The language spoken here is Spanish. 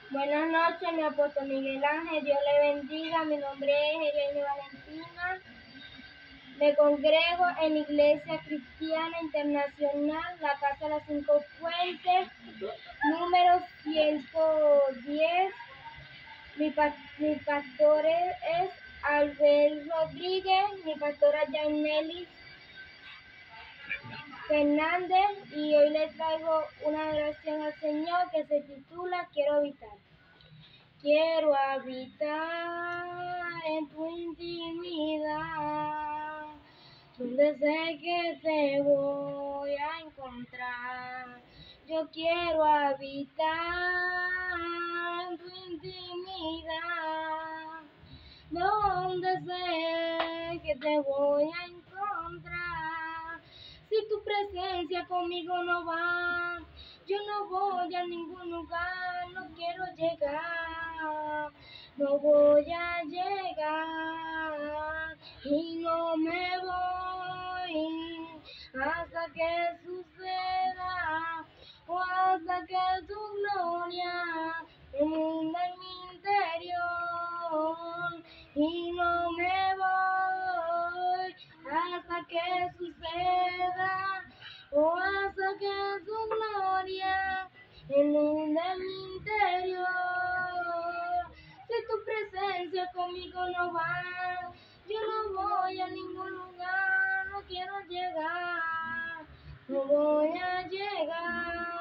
Buenas noches, mi apóstol Miguel Ángel, Dios le bendiga. Mi nombre es Elena Valentina. Me congrego en la Iglesia Cristiana Internacional, la Casa de las Cinco Fuentes, número 110. Mi pastor es Albert Rodríguez, mi pastora Jainelis Fernández, y hoy le traigo una oración al Señor que se titula Quiero habitar. Quiero habitar en tu intimidad, donde sé que te voy a encontrar. Yo quiero habitar en tu intimidad, donde sé que te voy a encontrar. Si tu presencia conmigo no va, yo no voy a ningún lugar, no quiero llegar, no voy a llegar y no me voy hasta que suceda o hasta que tu gloria inunda en mi interior y no me voy hasta que suceda o hasta que tu gloria inunde mi interior. Si tu presencia conmigo no va, yo no voy a ningún lugar, no quiero llegar, no voy a llegar